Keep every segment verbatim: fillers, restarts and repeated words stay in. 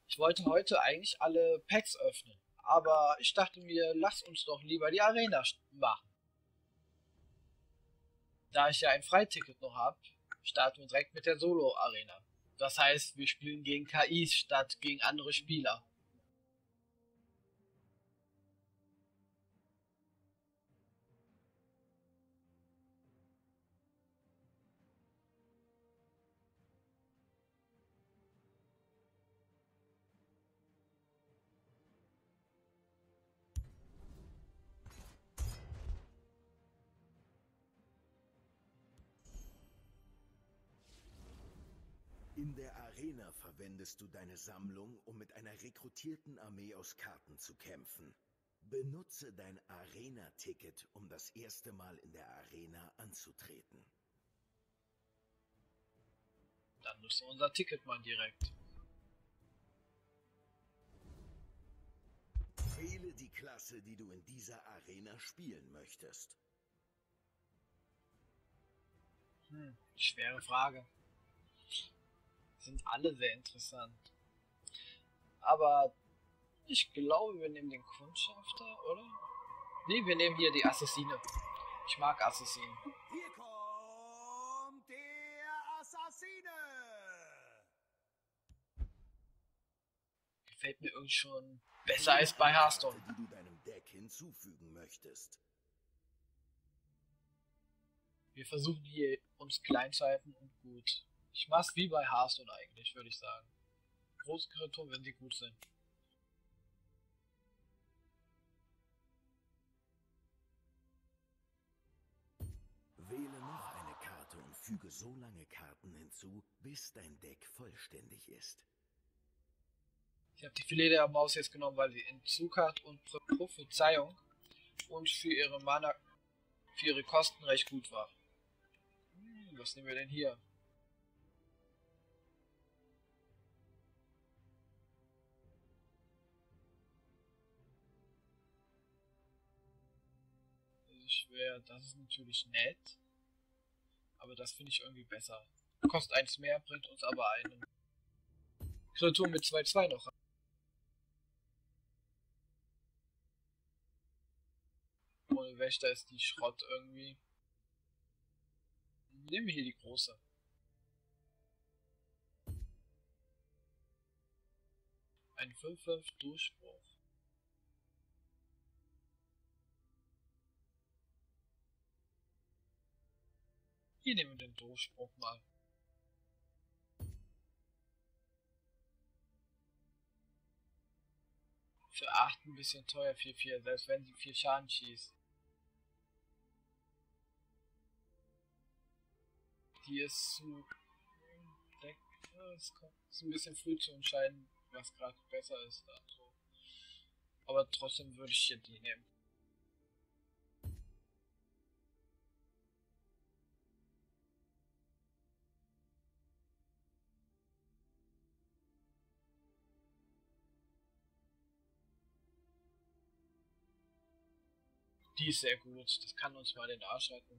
Ich wollte heute eigentlich alle Packs öffnen, aber ich dachte mir, lass uns doch lieber die Arena machen. Da ich ja ein Freiticket noch habe, starten wir direkt mit der Solo-Arena. Das heißt, wir spielen gegen K Is statt gegen andere Spieler. In der Arena verwendest du deine Sammlung, um mit einer rekrutierten Armee aus Karten zu kämpfen. Benutze dein Arena-Ticket, um das erste Mal in der Arena anzutreten. Dann nutzen wir unser Ticket mal direkt. Wähle die Klasse, die du in dieser Arena spielen möchtest. Hm, schwere Frage. Sind alle sehr interessant. Aber ich glaube, wir nehmen den Kundschafter, oder? Ne, wir nehmen hier die Assassine. Ich mag Assassinen. Hier kommt der Assassine! Gefällt mir irgendwie schon besser als bei Hearthstone. Die du deinem Deck hinzufügen möchtest. Wir versuchen hier uns klein zu halten und gut. Ich mach's wie bei Hearthstone eigentlich, würde ich sagen. Große Kreaturen, wenn sie gut sind. Wähle noch eine Karte und füge so lange Karten hinzu, bis dein Deck vollständig ist. Ich habe die Filet der Maus jetzt genommen, weil sie Entzug hat und Prophezeiung und für ihre Mana, für ihre Kosten recht gut war. Hm, was nehmen wir denn hier? Das ist schwer, das ist natürlich nett. Aber das finde ich irgendwie besser. Kostet eins mehr, bringt uns aber eine Kreatur mit zwei zwei noch. Ohne Wächter ist die Schrott irgendwie. Nehmen wir hier die große. Ein fünf fünf Durchbruch. Hier nehmen wir den Durchbruch mal. Für acht ein bisschen teuer, vier vier, selbst wenn sie vier Schaden schießt. Die ist zu... Es ist ein bisschen früh zu entscheiden, was gerade besser ist. Also. Aber trotzdem würde ich hier die nehmen. Die ist sehr gut, das kann uns mal den Arsch retten.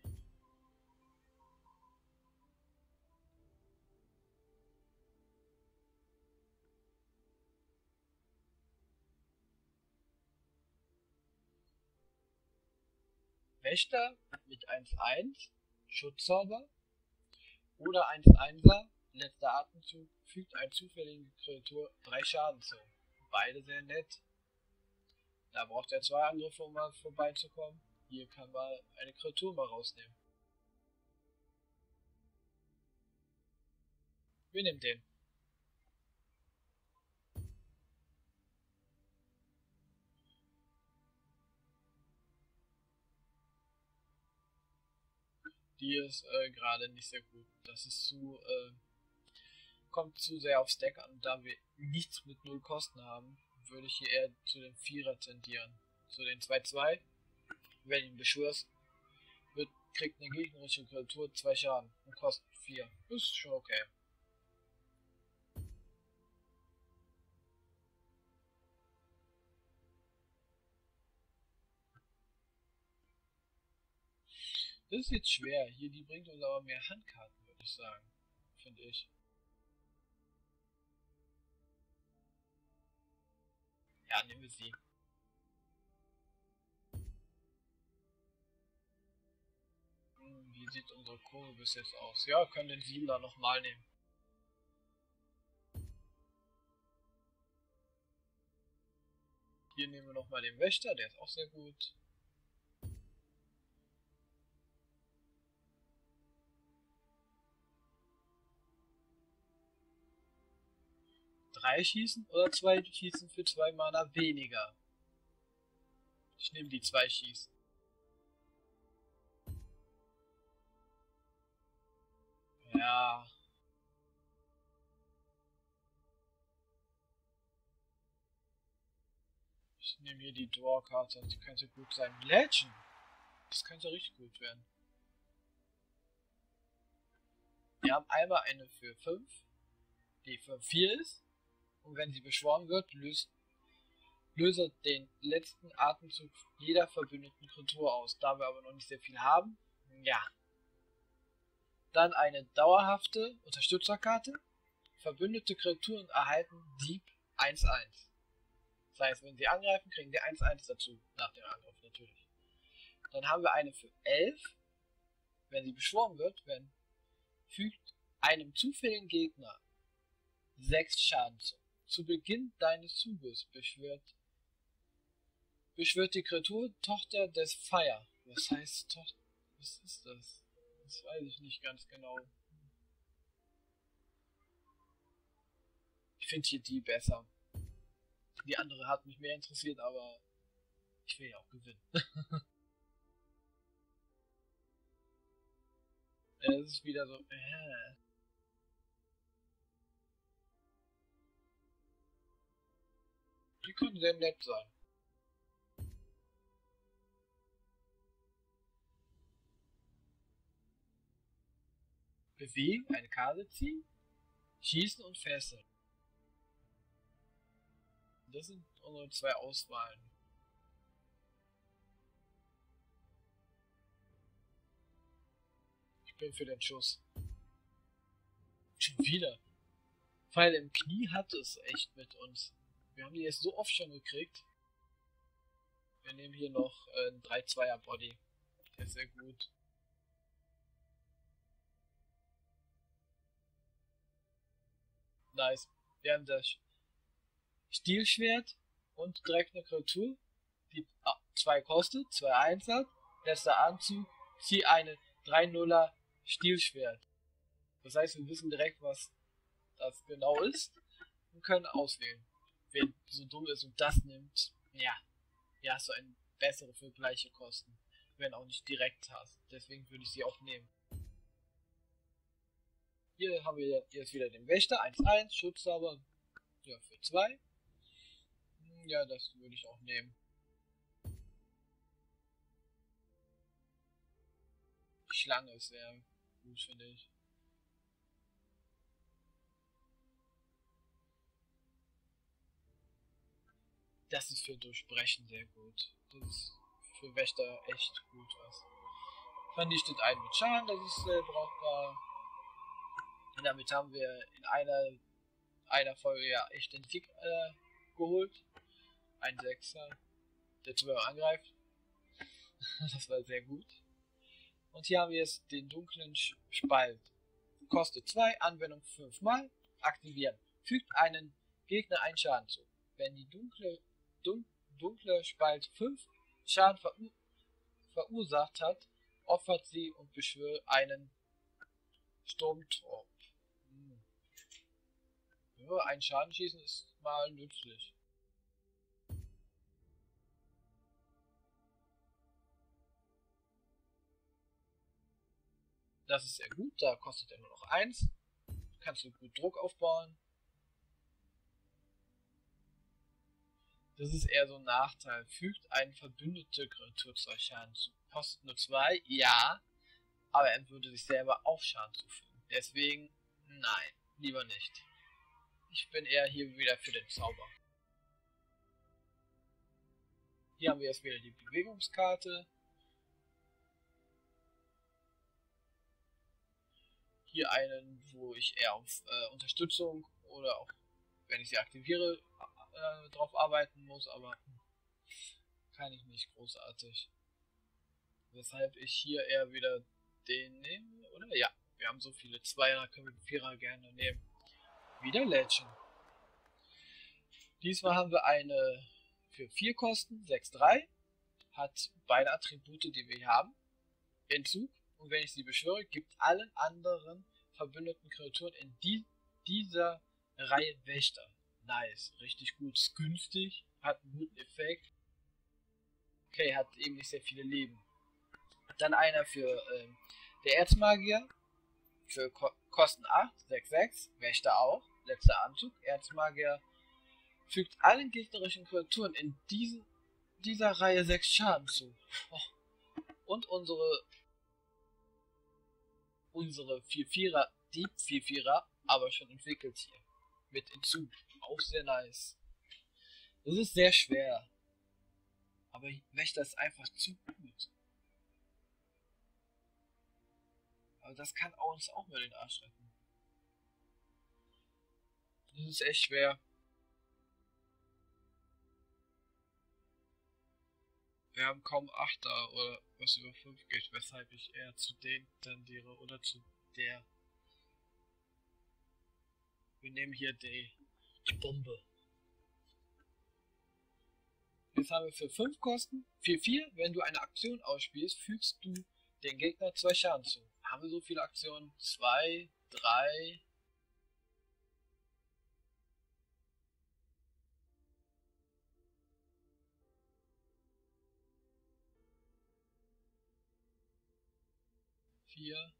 Wächter mit eins eins, Schutzzauber oder eins einser, letzter Atemzug, fügt ein zufällige Kreatur drei Schaden zu. Beide sehr nett. Da braucht er zwei Angriffe, um mal vorbeizukommen. Hier kann man eine Kreatur mal rausnehmen. Wir nehmen den. Die ist äh, gerade nicht sehr gut. Das ist zu, äh, kommt zu sehr aufs Deck an. Da wir nichts mit null Kosten haben, würde ich hier eher zu den Vierer tendieren. Zu den zwei zwei. Wenn ihn beschwörst, wird, kriegt eine gegnerische Kreatur zwei Schaden und kostet vier. Ist schon okay. Das ist jetzt schwer. Hier, die bringt uns aber mehr Handkarten, würde ich sagen. Finde ich. Ja, nehmen wir sie. Hm, wie sieht unsere Kurve bis jetzt aus? Ja, können den Siedler nochmal nehmen. Hier nehmen wir nochmal den Wächter, der ist auch sehr gut. Drei Schießen oder zwei Schießen für zwei Mana weniger? Ich nehme die zwei Schießen. Ja. Ich nehme hier die Draw-Karte, die könnte gut sein. Legend! Das könnte richtig gut werden. Wir haben einmal eine für fünf, die für vier ist. Und wenn sie beschworen wird, löst, löse den letzten Atemzug jeder verbündeten Kreatur aus. Da wir aber noch nicht sehr viel haben, ja. Dann eine dauerhafte Unterstützerkarte. Verbündete Kreaturen erhalten Dieb eins eins. Das heißt, wenn sie angreifen, kriegen sie eins eins dazu. Nach dem Angriff natürlich. Dann haben wir eine für elf. Wenn sie beschworen wird, wenn fügt einem zufälligen Gegner sechs Schaden zu. Zu Beginn deines Zuges beschwört, beschwört die Kreatur Tochter des Fire. Was heißt Tochter? Was ist das? Das weiß ich nicht ganz genau. Ich finde hier die besser. Die andere hat mich mehr interessiert, aber ich will ja auch gewinnen. Es ist wieder so. Äh. Die können sehr nett sein. Bewegen, eine Karte ziehen, schießen und fesseln. Das sind unsere zwei Auswahlen. Ich bin für den Schuss. Schon wieder. Pfeil im Knie hat es echt mit uns. Wir haben die jetzt so oft schon gekriegt. Wir nehmen hier noch äh, einen drei Zweier Body. Der ist sehr gut. Nice. Wir haben das Stielschwert und direkt eine Kreatur, die zwei kostet, zwei eins hat. Letzter Anzug, zieh eine drei nuller Stielschwert. Das heißt, wir wissen direkt, was das genau ist und können auswählen. Wer so dumm ist und das nimmt, ja, ja, hast du eine bessere für gleiche Kosten. Wenn auch nicht direkt hast. Deswegen würde ich sie auch nehmen. Hier haben wir jetzt wieder den Wächter, eins eins, Schutzzauber, ja, für zwei. Ja, das würde ich auch nehmen. Die Schlange ist sehr gut, finde ich. Das ist für Durchbrechen sehr gut. Das ist für Wächter echt gut was. Vernichtet einen mit Schaden, das ist sehr brauchbar. Und damit haben wir in einer, einer Folge ja echt den Sieg äh, geholt. Ein Sechser, der zwölf angreift. Das war sehr gut. Und hier haben wir jetzt den dunklen Spalt. Kostet zwei, Anwendung fünf mal. Aktivieren. Fügt einen Gegner einen Schaden zu. Wenn die dunkle, dun, dunkle Spalt fünf Schaden verur, verursacht hat, opfert sie und beschwört einen Sturmtrupp. Hm. Ja, ein Schaden schießen ist mal nützlich. Das ist sehr gut, da kostet er nur noch eins. Kannst du gut Druck aufbauen. Das ist eher so ein Nachteil. Fügt eine verbündete Kreatur zwei Schaden zu. Kostet nur zwei, ja. Aber er würde sich selber auch Schaden zufügen. Deswegen, nein, lieber nicht. Ich bin eher hier wieder für den Zauber. Hier haben wir jetzt wieder die Bewegungskarte. Hier einen, wo ich eher auf äh, Unterstützung oder auch, wenn ich sie aktiviere, äh, drauf arbeiten muss, aber kann ich nicht großartig. Weshalb ich hier eher wieder den nehme, oder? Ja, wir haben so viele Zweier, können wir den Vierer gerne nehmen. Wieder Legend. Diesmal haben wir eine für vier Kosten, sechs drei. Hat beide Attribute, die wir hier haben. Entzug. Und wenn ich sie beschwöre, gibt allen anderen verbündeten Kreaturen in die, dieser Reihe Wächter. Nice, richtig gut. Ist günstig, hat einen guten Effekt. Okay, hat eben nicht sehr viele Leben. Dann einer für ähm, der Erzmagier. Für Ko Kosten acht, sechs sechs. Wächter auch. Letzter Anzug. Erzmagier fügt allen gegnerischen Kreaturen in diesen, dieser Reihe sechs Schaden zu. Oh. Und unsere unsere vier Vierer, die vier Vierer, aber schon entwickelt hier. Mit Entzug. Auch sehr nice. Das ist sehr schwer. Aber Wächter ist einfach zu gut. Aber das kann uns auch mal den Arsch retten. Das ist echt schwer. Wir haben kaum Achter oder was über fünf geht, weshalb ich eher zu denen tendiere oder zu der. Wir nehmen hier die, die Bombe. Jetzt haben wir für fünf Kosten, vier vier, wenn du eine Aktion ausspielst, fügst du den Gegner zwei Schaden zu. Haben wir so viele Aktionen? zwei, drei. vier.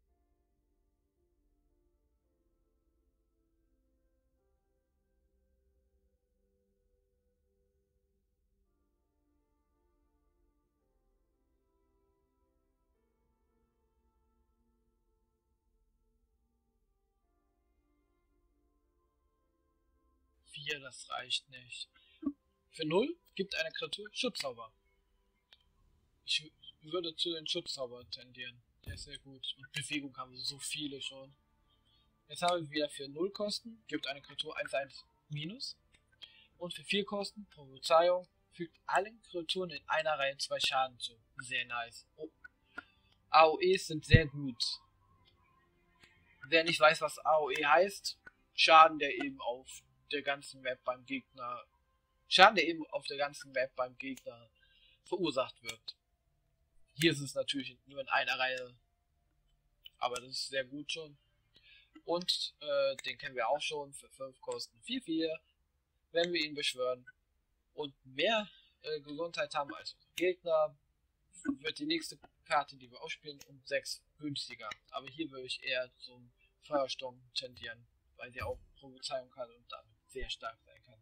vier, das reicht nicht. Für null gibt eine Kreatur Schutzzauber. Ich würde zu den Schutzzauber tendieren. Der ist sehr gut. Und Bewegung haben wir so viele schon. Jetzt haben wir wieder für null Kosten, gibt eine Kreatur eins eins minus. Und für vier Kosten, Prophezeiung, fügt allen Kreaturen in einer Reihe zwei Schaden zu. Sehr nice. Oh. A O Es sind sehr gut. Wer nicht weiß, was A O E heißt, Schaden, der eben auf der ganzen Map beim Gegner, Schaden, der eben auf der ganzen Map beim Gegner verursacht wird. Hier ist es natürlich nur in einer Reihe, aber das ist sehr gut schon. Und äh, den kennen wir auch schon für fünf Kosten vier vier, wenn wir ihn beschwören und mehr äh, Gesundheit haben als unser Gegner, wird die nächste Karte, die wir ausspielen, um sechs günstiger. Aber hier würde ich eher zum Feuersturm tendieren, weil sie auch Prophezeiung hat und damit sehr stark sein kann.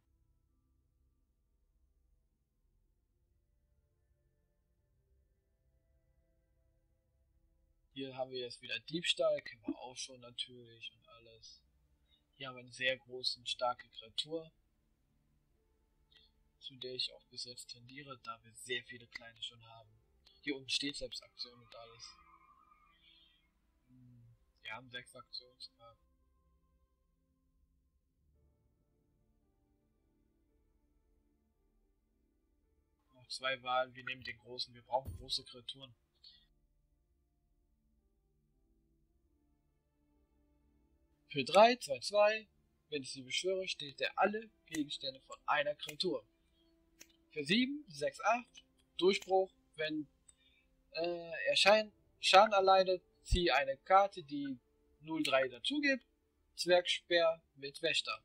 Hier haben wir jetzt wieder Diebstahl, kennen wir auch schon natürlich und alles. Hier haben wir eine sehr große und starke Kreatur, zu der ich auch bis jetzt tendiere, da wir sehr viele kleine schon haben. Hier unten steht selbst Aktion und alles. Wir haben sechs Aktionen. Noch zwei Wahlen, wir nehmen den großen, wir brauchen große Kreaturen. Für drei, zwei, zwei, wenn ich sie beschwöre, steht er alle Gegenstände von einer Kreatur. Für sieben, sechs, acht, Durchbruch, wenn äh, er Schein, Schaden erleidet, ziehe eine Karte, die null drei dazu gibt, Zwergspeer mit Wächter.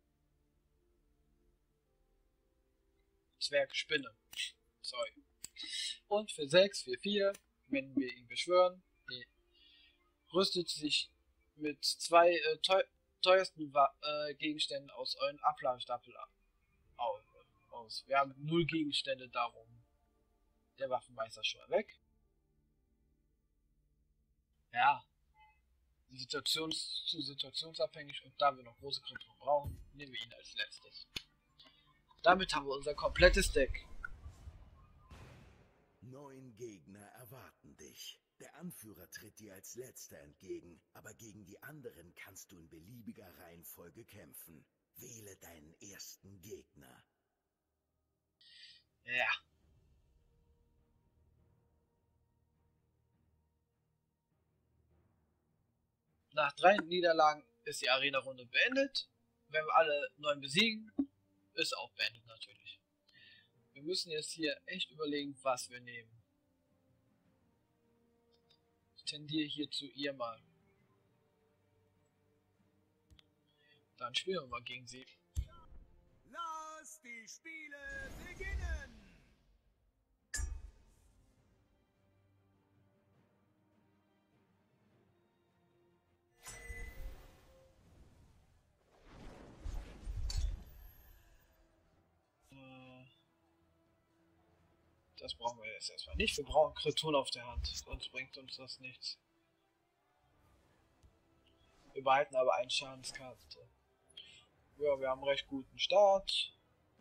Zwergspinne. Sorry. Und für sechs, vier, vier, wenn wir ihn beschwören, rüstet sich mit zwei äh, teuer, teuersten äh, Gegenständen aus euren Ablagestapel aus. Wir haben null Gegenstände, darum der Waffenmeister schon weg. Ja, situations zu situationsabhängig, und da wir noch große Kreaturen brauchen, nehmen wir ihn als letztes. Damit haben wir unser komplettes Deck. Neun Gegner erwarten dich. Der Anführer tritt dir als letzter entgegen, aber gegen die anderen kannst du in beliebiger Reihenfolge kämpfen. Wähle deinen ersten Gegner. Ja. Nach drei Niederlagen ist die Arena-Runde beendet. Wenn wir alle neun besiegen, ist auch beendet natürlich. Wir müssen jetzt hier echt überlegen, was wir nehmen. Ich tendiere hier zu ihr mal. Dann spielen wir mal gegen sie. Lass die Spiele beginnen! Das brauchen wir jetzt erstmal nicht. Wir brauchen Kreaturen auf der Hand, sonst bringt uns das nichts. Wir behalten aber eine Schadenskarte. Ja, wir haben einen recht guten Start.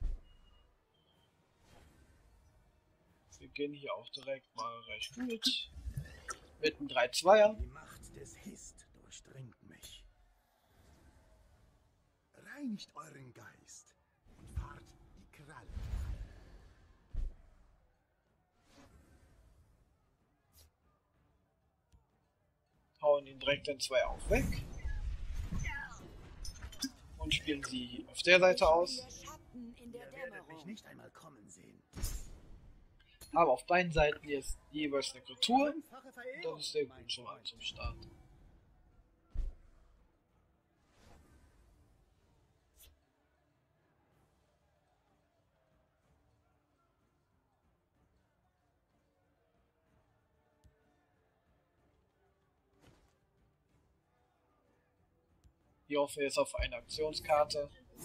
Wir gehen hier auch direkt mal recht gut. Mit einem drei Zweier. Die Macht des Hist durchdringt mich. Reinigt euren Geist und fahrt die Kralle. Hauen ihn direkt in zwei auf weg. Und spielen sie auf der Seite aus. Ihr werdet mich nicht einmal kommen sehen. Haben auf beiden Seiten jetzt jeweils eine Kreatur. Das ist sehr gut schon mal zum Start. Ich hoffe jetzt auf eine Aktionskarte.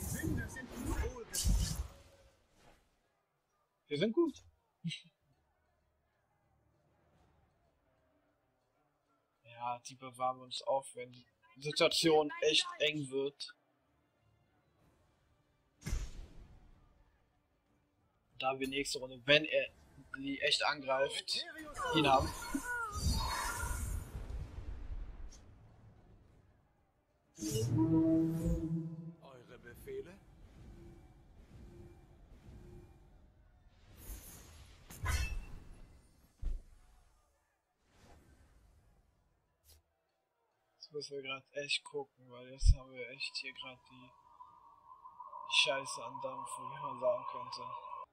Wir sind gut. Ja, die bewahren wir uns auf, wenn die Situation echt eng wird. Da wir nächste Runde, wenn er die echt angreift, ihn haben. Eure Befehle? Jetzt müssen wir gerade echt gucken, weil jetzt haben wir echt hier gerade die Scheiße an Dampf, wie man sagen könnte.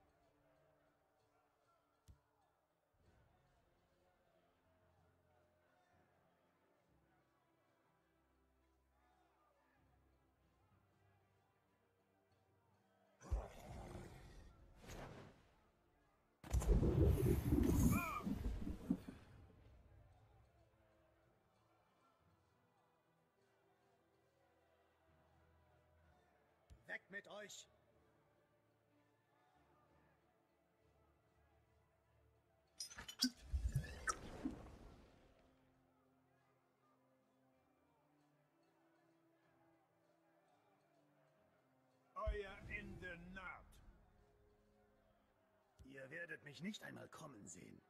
Weg mit euch! Euer Ende naht. Ihr werdet mich nicht einmal kommen sehen.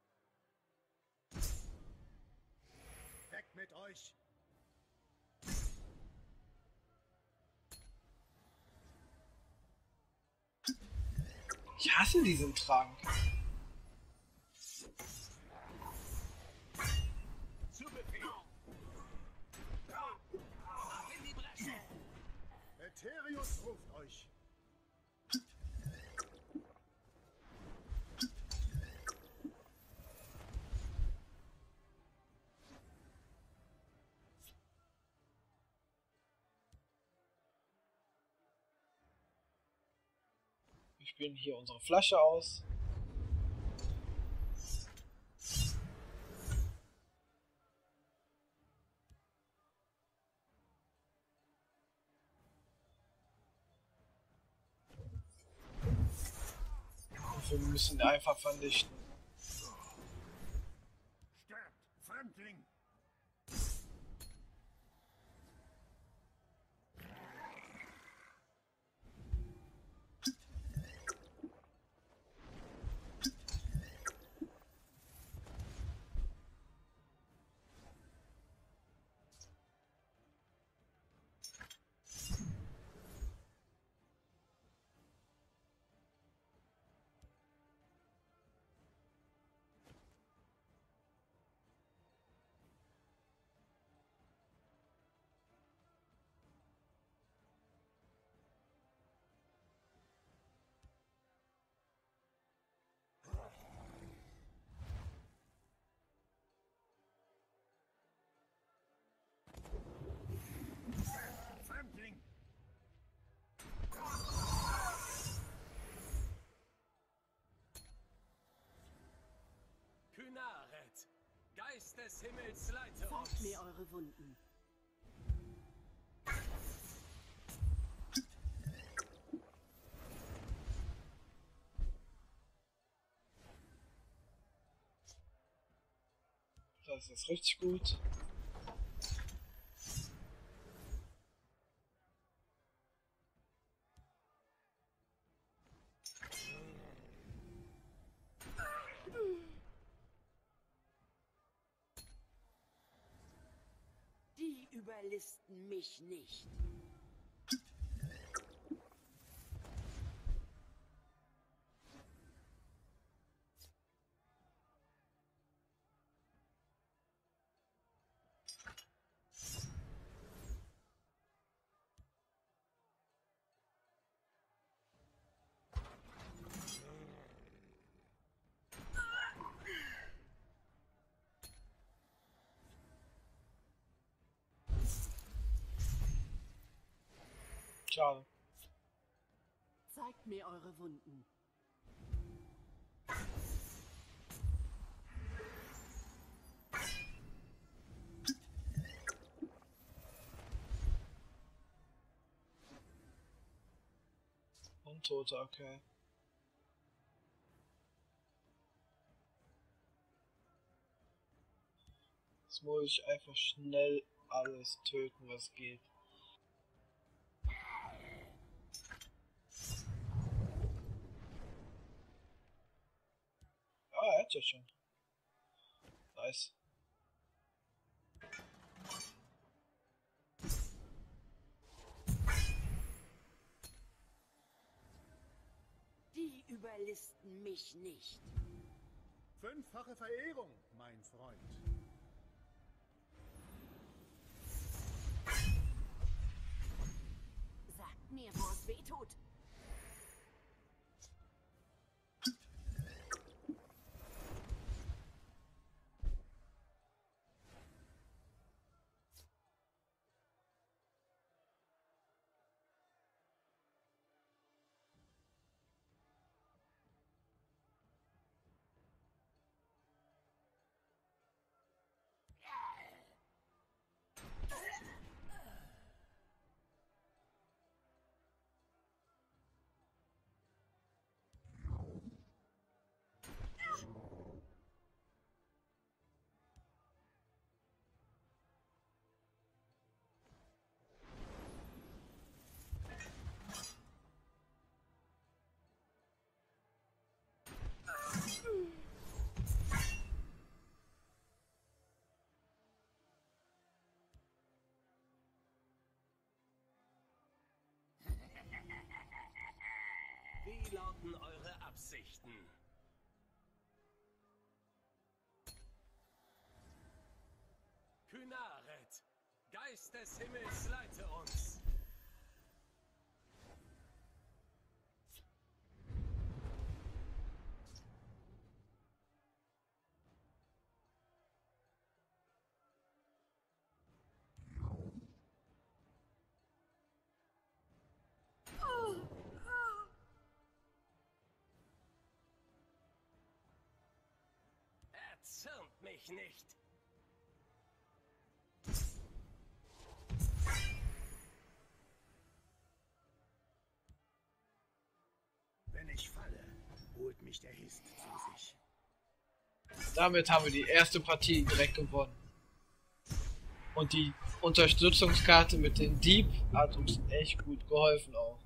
Weg mit euch! Ich hasse diesen Trank. Zu Befehl! In die Bresche! Eterius ruft euch! Wir spielen hier unsere Flasche aus. Und wir müssen einfach vernichten. Sterbt, Fremdling! des Himmels leite uns. Zeigt mir eure Wunden. Das ist richtig gut. Die überlisten mich nicht. Schade. Zeigt mir eure Wunden. Untote, okay. Jetzt muss ich einfach schnell alles töten, was geht. Ah, er hat ja schon. Nice. Die überlisten mich nicht. Fünffache Verehrung, mein Freund. Sagt mir, wo es weh tut. Wie lauten eure Absichten? Kynaret, Geist des Himmels, leite uns. Erzürnt mich nicht. Wenn ich falle, holt mich der Hist zu sich. Damit haben wir die erste Partie direkt gewonnen. Und die Unterstützungskarte mit dem Dieb hat uns echt gut geholfen auch.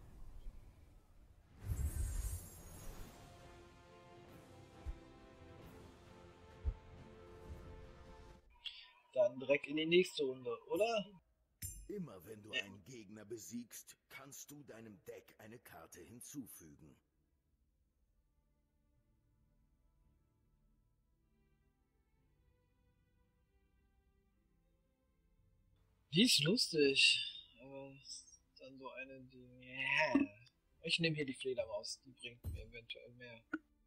Dann direkt in die nächste Runde, oder? Immer wenn du einen Gegner besiegst, kannst du deinem Deck eine Karte hinzufügen. Die ist lustig. Aber ist dann so eine, die... Ja. Ich nehme hier die Fledermaus, die bringt mir eventuell mehr.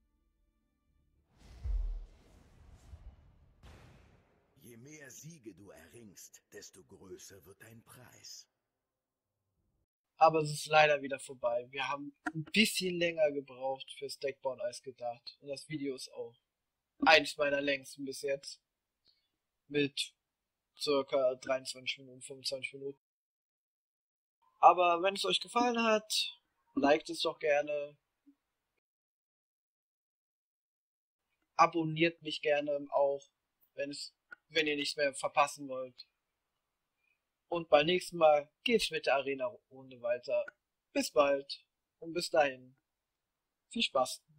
Je mehr Siege du erringst, desto größer wird dein Preis. Aber es ist leider wieder vorbei. Wir haben ein bisschen länger gebraucht fürs Deckbauen als gedacht. Und das Video ist auch eins meiner längsten bis jetzt. mit circa dreiundzwanzig Minuten, fünfundzwanzig Minuten. Aber wenn es euch gefallen hat, liked es doch gerne. Abonniert mich gerne auch, wenn es, wenn ihr nichts mehr verpassen wollt. Und beim nächsten Mal geht's mit der Arena-Runde weiter. Bis bald und bis dahin. Viel Spaß.